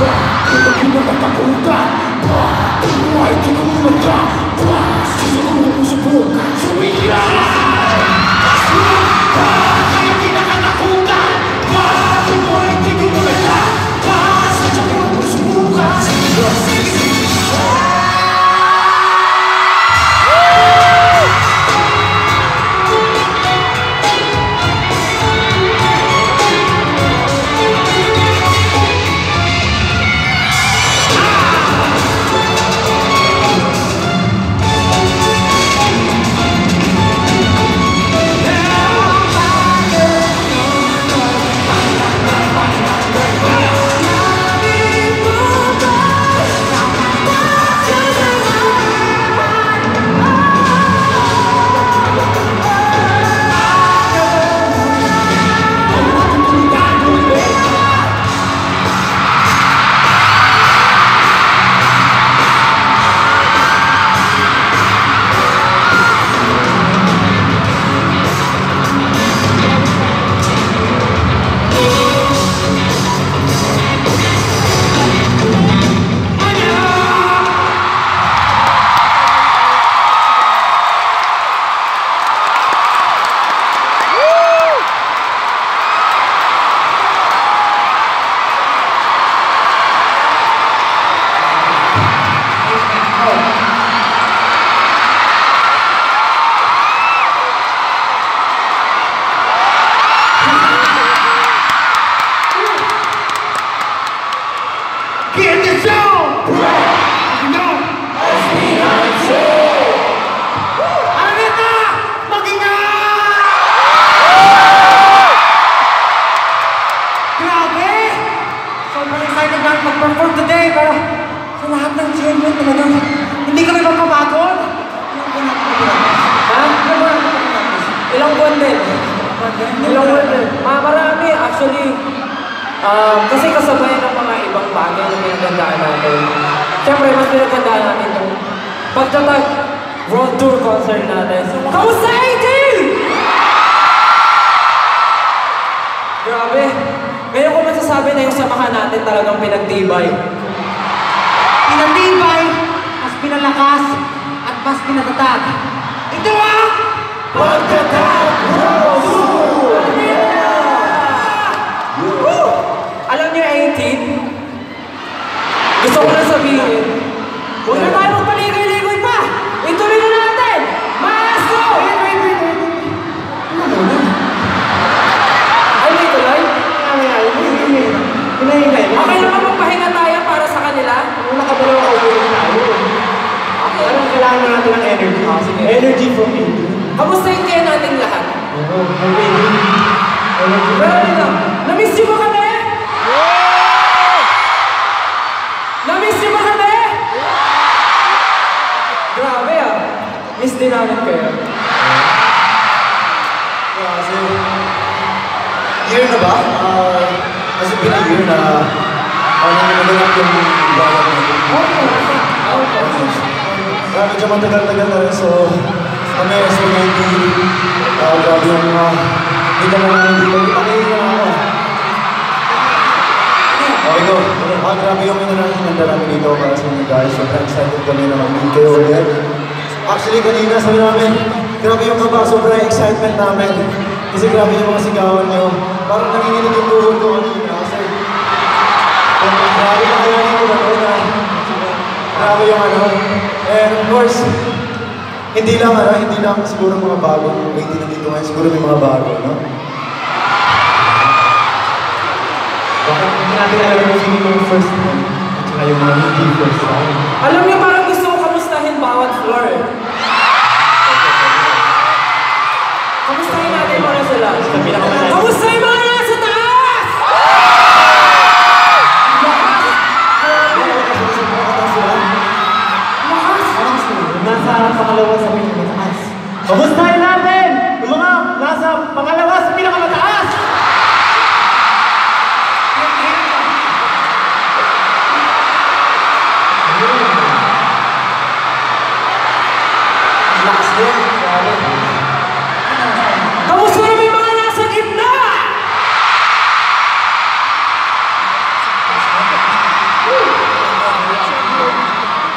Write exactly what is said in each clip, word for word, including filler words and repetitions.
Kamusta na may mga nasa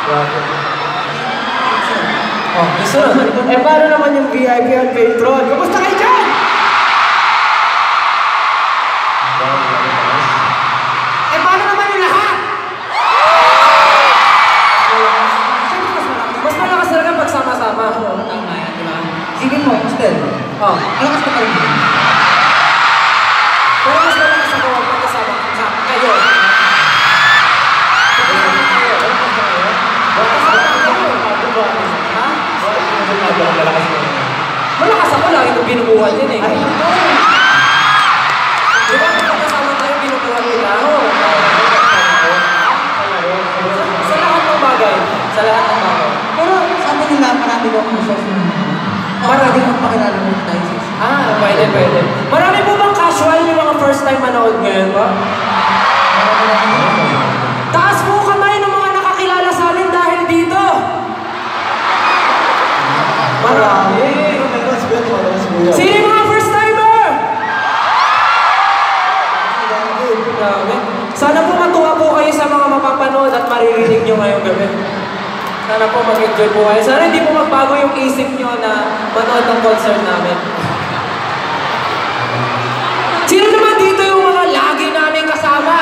Oh, gusto na. Eh, paano naman yung V I P at Patron? Kamusta kayo dyan? Eh, paano naman yung lahat? Siyempre, mas malakas. Mas malakas talaga pag sama-sama. Oo, tama yan, di ba? Sige mo, Mustel. Oh, malakas ka pa rin. Pero mas malakas ako pag kasama sa kayo. Malakas ako, lagi ko binubuhan yan eh. Ay, ito! Di ba kung kasama tayo, binubuhan kita ako? Sa lahat ng bagay. Sa lahat ng bagay. Pero sabi nila, marami ko ang social media. Marami kang pakilala mo tayo sa isa. Ah, pwede, pwede. Marami po bang casual yung mga first time manood ngayon ba? Taas po kamay ng mga nakakilala sa amin dahil dito! Marami! Sino yung mga first timer? Sana po matuwa po kayo sa mga mapapanood at maririnig nyo ngayong gabi. Sana po mag-enjoy po kayo. Sana hindi po magbago yung isip nyo na manood ng concert namin. Sino naman dito yung mga lagi namin kasama?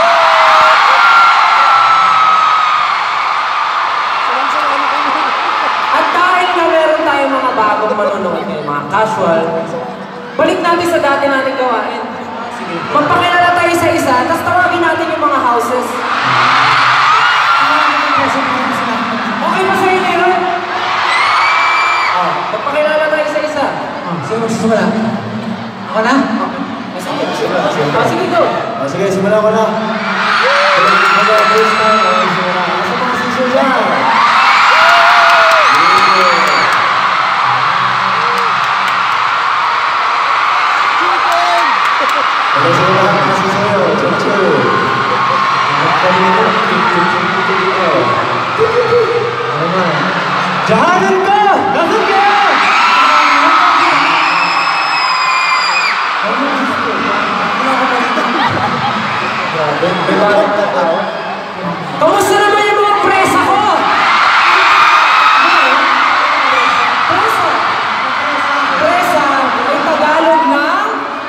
At dahil na meron tayong mga bagong manonood ngayon, mga casual, balik natin sa dati natin gawain. Magpakilala tayo sa isa, tapos tawagin natin yung mga houses. Okay ba sa'yo na yun? Oh, magpakilala tayo sa isa. Oh, sino magsisimula? Ako na? Okay. Sige, sige. Ah, sige, go. Ah, sige, simula ko na. First time, okay, simula. Asa mga sisyo dyan? Okay, sige lahat mga sisyo. Chill-chill. Ano na? Jahanan ka! Nasaan ka? Kamusta naman yung mga presa ko? Presa? Presa ay Tagalog ng?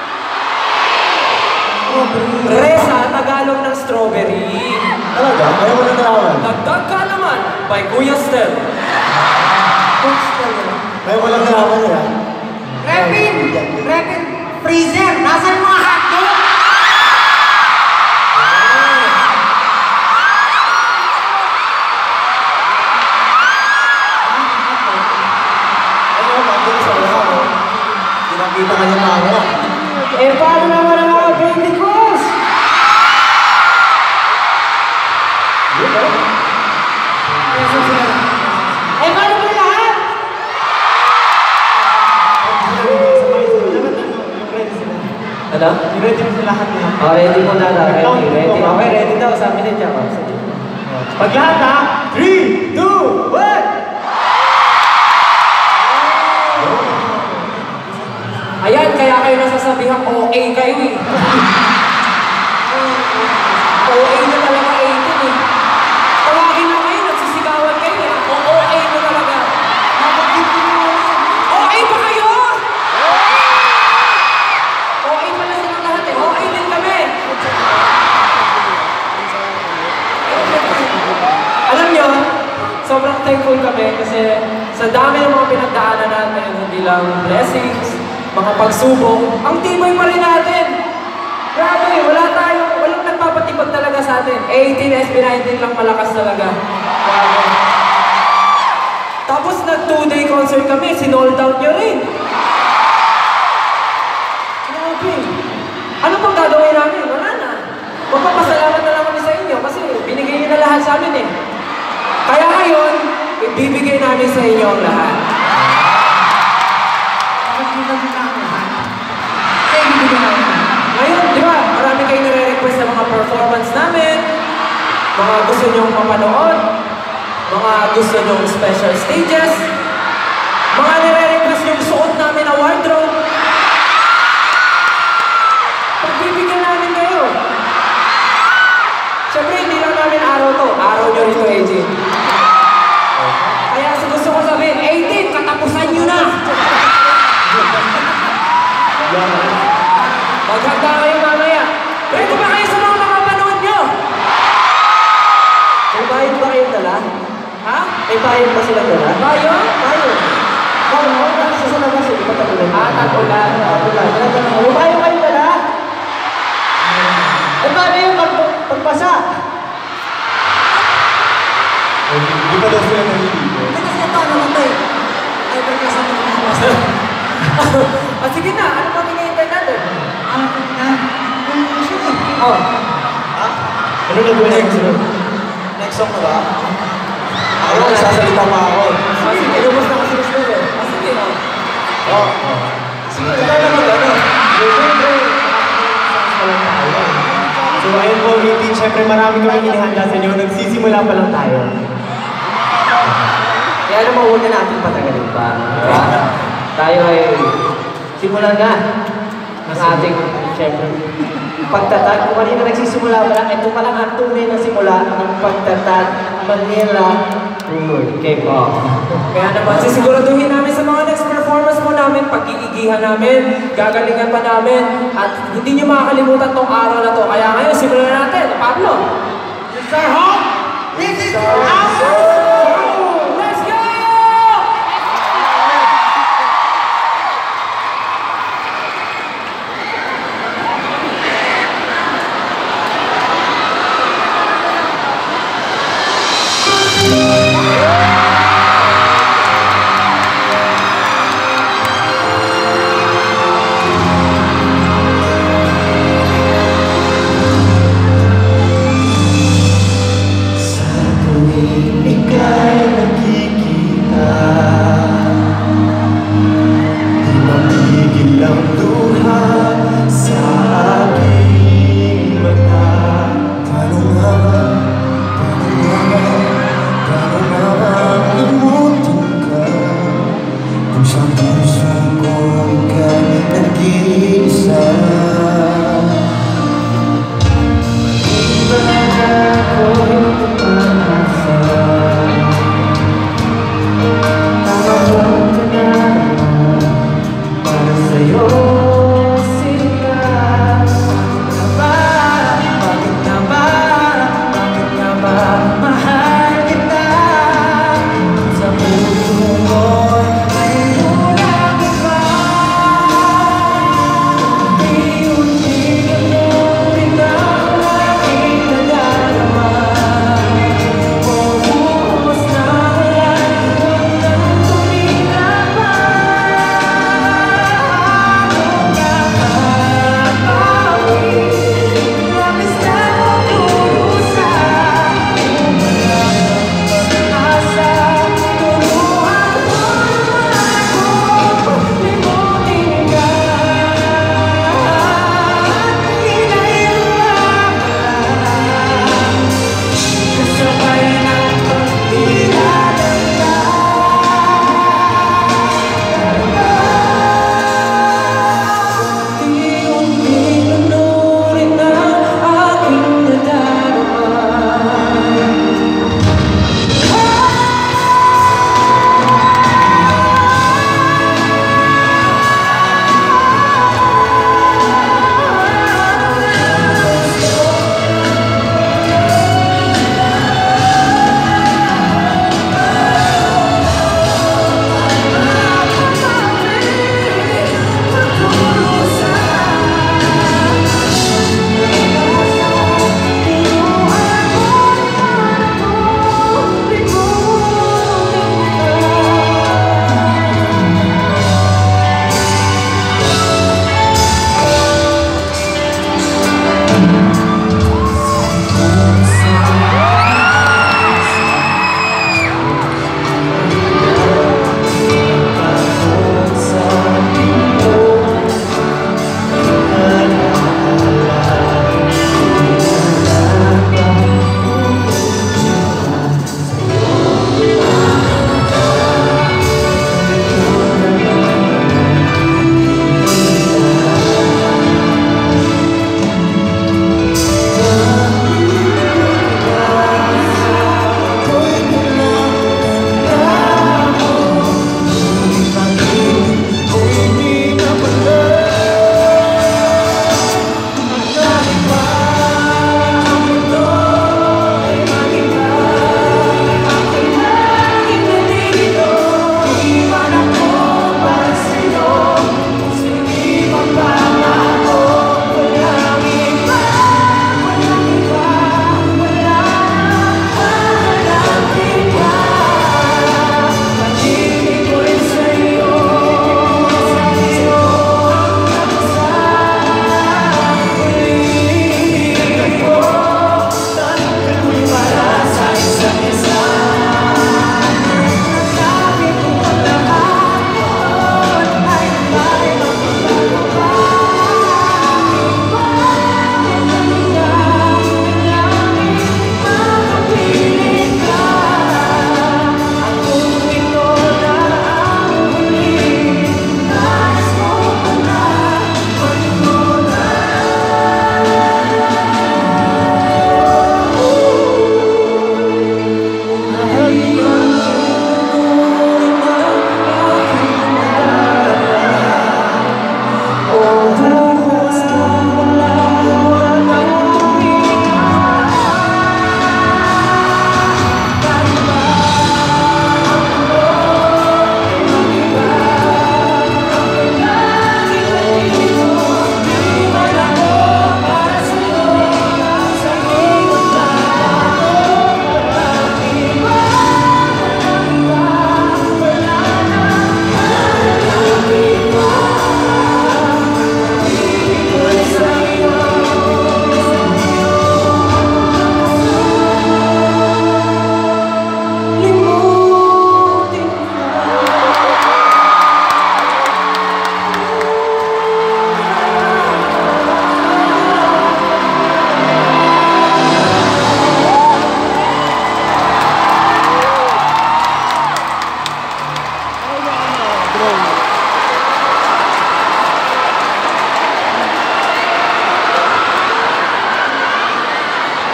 Presa, Tagalog ng strawberry. Talaga? Ayaw mo na nalaman? Dagdag ka naman by Kuya Stel. Ayaw mo lang nalaman nila? Repin! Repin! Freezer! Nasaan mga hotdog? Kita ka niya mga. Eh, paano naman ang mga Pentecost? Eh, paano ba lahat? Ano? I-ready mo sa lahat niya. Oh, ready mo na na. Ready, ready. Okay, ready daw. Sa amin din siya. Pag lahat ha, three, two, one! Ayan, kaya kayo nasasabihan, O A kayo eh. O A na talaga eighteen eh. Tawagin na kayo, nagsisigawan kayo eh. O O A na talaga. O A ba kayo? O A pala silang lahat eh. O A din kami. Alam nyo, sobrang thankful kami kasi sa dami ng mga pinagdaanan natin, hindi lang blessings, mga pagsubok, ang tibay pa rin natin. Grabe, wala tayong, walang nagpapatibag talaga sa atin. eighteen, S B nineteen lang malakas talaga. Grabe. Tapos nag two-day concert kami, sinold out nyo rin. Grabe. Ano pang gagawin namin? Wala na. Magpapasalamat na lang kami sa inyo kasi binigay nyo na lahat sa amin eh. Kaya ngayon, ibibigay namin sa inyo ang lahat. Ngayon, di ba, marami kayo nare-request sa mga performance namin, mga gusto nyong mapanood, mga gusto nyong special stages, mga nare-request yung suot namin na wardrobe. Pagbibigyan namin kayo. Siyempre, hindi lang namin araw to. Araw nyo rito, A J. May payong ba sila doon? Bayo? Payong. Oo, oo, nasa sa labas eh. Di ba tagulan? Ah, tagulan. Tagulan. May payong kayo pala? Eh, paano yung pag pagpasa? Hindi pa daw sila naliligo. Hindi kasi paano naman ay pagpasa na pagpasa. Ah, sige na, ano pa hinihintay natin? Ah, na. Oh, Ano na gawin next? Next song na ba? Ako, nagsasalita pa ako. ah sige, lumos na kasi gusto eh. Ah, sige, oh. Oo. Sige, ikaw na mag-ano. Siyempre, walang tayo. So ayun po, meeting, syempre marami kami inihanda sa inyo. Nagsisimula pa lang tayo. Kaya naman huwag na natin patagalin pa. Diba? Tayo ay simulan na ng ating, syempre, pagtatag. Kung kanina nagsisimula pa lang, ito pa lang ang tunay na simula ng pagtatag Manila Tour K-pop. Kaya naman, sisiguraduhin namin sa mga next performance mo namin, pag-iigihan namin, gagalingan pa namin, at hindi nyo makakalimutan tong araw na to. Kaya ngayon, simulan na natin. Pablo! This is our home! This is our home! Let's go! Paano nga ba? Paano nga ba?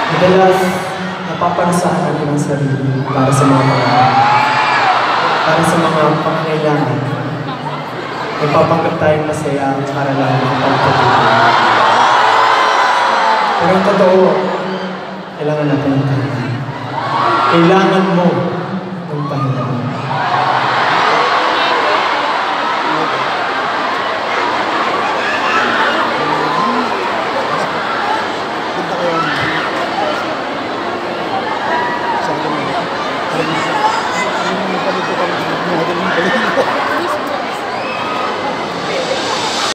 Madalas, napaparusahan natin ang sarili para sa mga pangarap, para sa mga pangangailangan. Nagpapanggap tayong masaya para lang makapagpatuloy. Pero ang totoo, kailangan natin ng kanya. Kailangan mo